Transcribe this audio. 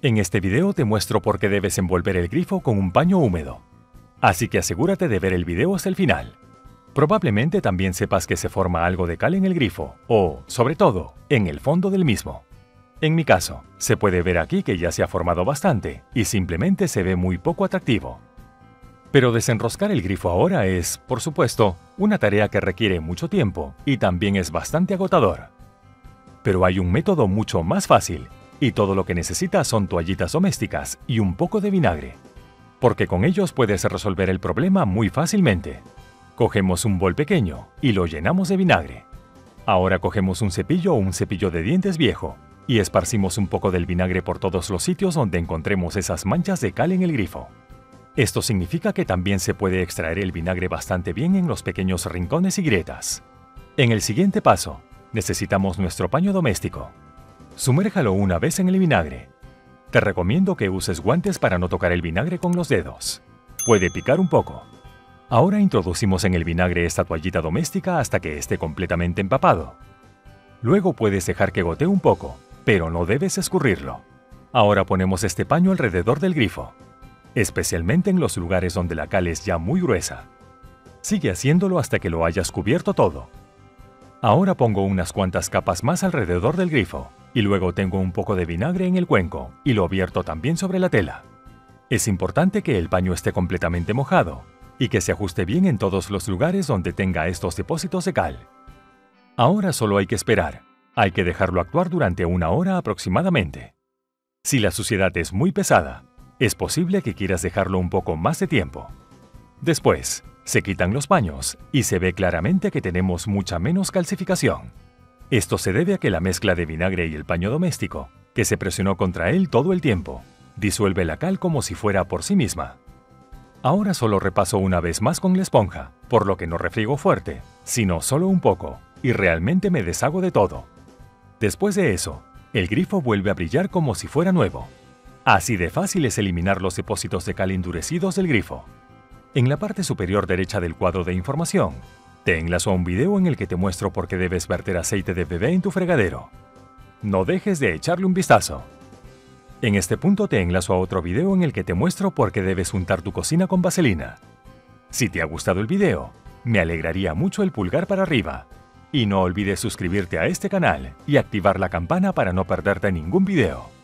En este video te muestro por qué debes envolver el grifo con un paño húmedo. Así que asegúrate de ver el video hasta el final. Probablemente también sepas que se forma algo de cal en el grifo, o, sobre todo, en el fondo del mismo. En mi caso, se puede ver aquí que ya se ha formado bastante, y simplemente se ve muy poco atractivo. Pero desenroscar el grifo ahora es, por supuesto, una tarea que requiere mucho tiempo, y también es bastante agotador. Pero hay un método mucho más fácil, y todo lo que necesitas son toallitas domésticas y un poco de vinagre. Porque con ellos puedes resolver el problema muy fácilmente. Cogemos un bol pequeño y lo llenamos de vinagre. Ahora cogemos un cepillo o un cepillo de dientes viejo y esparcimos un poco del vinagre por todos los sitios donde encontremos esas manchas de cal en el grifo. Esto significa que también se puede extraer el vinagre bastante bien en los pequeños rincones y grietas. En el siguiente paso, necesitamos nuestro paño doméstico. Sumérjalo una vez en el vinagre. Te recomiendo que uses guantes para no tocar el vinagre con los dedos. Puede picar un poco. Ahora introducimos en el vinagre esta toallita doméstica hasta que esté completamente empapado. Luego puedes dejar que gotee un poco, pero no debes escurrirlo. Ahora ponemos este paño alrededor del grifo, especialmente en los lugares donde la cal es ya muy gruesa. Sigue haciéndolo hasta que lo hayas cubierto todo. Ahora pongo unas cuantas capas más alrededor del grifo, y luego tengo un poco de vinagre en el cuenco y lo vierto también sobre la tela. Es importante que el paño esté completamente mojado y que se ajuste bien en todos los lugares donde tenga estos depósitos de cal. Ahora solo hay que esperar. Hay que dejarlo actuar durante 1 hora aproximadamente. Si la suciedad es muy pesada, es posible que quieras dejarlo un poco más de tiempo. Después, se quitan los paños y se ve claramente que tenemos mucha menos calcificación. Esto se debe a que la mezcla de vinagre y el paño doméstico, que se presionó contra él todo el tiempo, disuelve la cal como si fuera por sí misma. Ahora solo repaso una vez más con la esponja, por lo que no refriego fuerte, sino solo un poco, y realmente me deshago de todo. Después de eso, el grifo vuelve a brillar como si fuera nuevo. Así de fácil es eliminar los depósitos de cal endurecidos del grifo. En la parte superior derecha del cuadro de información, te enlazo a un video en el que te muestro por qué debes verter aceite de bebé en tu fregadero. No dejes de echarle un vistazo. En este punto te enlazo a otro video en el que te muestro por qué debes untar tu cocina con vaselina. Si te ha gustado el video, me alegraría mucho el pulgar para arriba. Y no olvides suscribirte a este canal y activar la campana para no perderte ningún video.